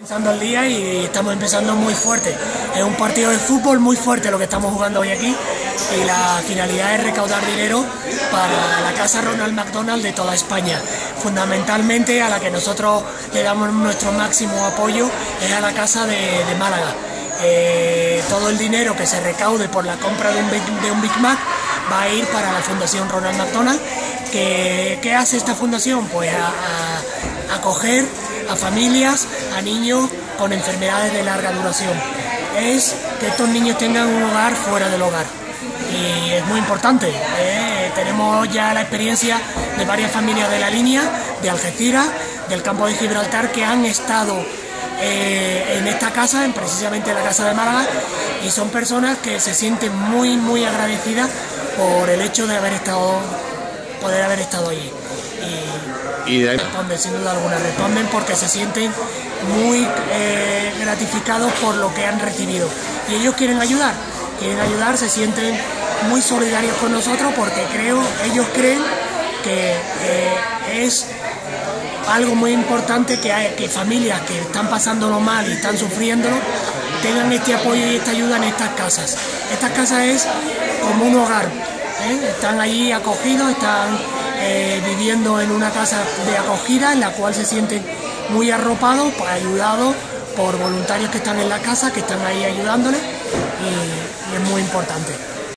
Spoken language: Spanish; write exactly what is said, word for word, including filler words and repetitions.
Empezando el día y estamos empezando muy fuerte. Es un partido de fútbol muy fuerte lo que estamos jugando hoy aquí y la finalidad es recaudar dinero para la Casa Ronald McDonald de toda España. Fundamentalmente a la que nosotros le damos nuestro máximo apoyo es a la Casa de, de Málaga. Eh, todo el dinero que se recaude por la compra de un Big, de un Big Mac va a ir para la Fundación Ronald McDonald. ¿Qué, qué hace esta fundación? Pues a, a, a acoger a familias, a niños con enfermedades de larga duración. Es que estos niños tengan un hogar fuera del hogar. Y es muy importante. ¿eh? Tenemos ya la experiencia de varias familias de la línea, de Algeciras, del campo de Gibraltar, que han estado eh, en esta casa, en precisamente la Casa de Málaga, y son personas que se sienten muy, muy agradecidas por el hecho de haber estado, poder haber estado allí. Y, y responden, sin duda alguna, responden porque se sienten muy eh, gratificados por lo que han recibido. Y ellos quieren ayudar, quieren ayudar, se sienten muy solidarios con nosotros porque creo, ellos creen que eh, es algo muy importante que, hay, que familias que están pasándolo mal y están sufriéndolo tengan este apoyo y esta ayuda en estas casas. Estas casas es como un hogar, ¿eh? Están allí acogidos, están eh, viviendo en una casa de acogida en la cual se sienten muy arropados, ayudados por voluntarios que están en la casa, que están ahí ayudándoles y, y es muy importante.